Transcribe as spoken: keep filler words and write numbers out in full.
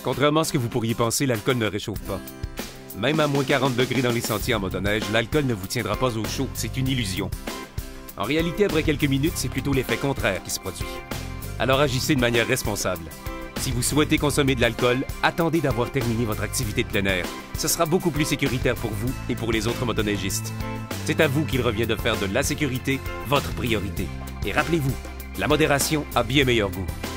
Contrairement à ce que vous pourriez penser, l'alcool ne réchauffe pas. Même à moins quarante degrés dans les sentiers en motoneige, l'alcool ne vous tiendra pas au chaud, c'est une illusion. En réalité, après quelques minutes, c'est plutôt l'effet contraire qui se produit. Alors agissez de manière responsable. Si vous souhaitez consommer de l'alcool, attendez d'avoir terminé votre activité de plein air. Ce sera beaucoup plus sécuritaire pour vous et pour les autres motoneigistes. C'est à vous qu'il revient de faire de la sécurité votre priorité. Et rappelez-vous, la modération a bien meilleur goût.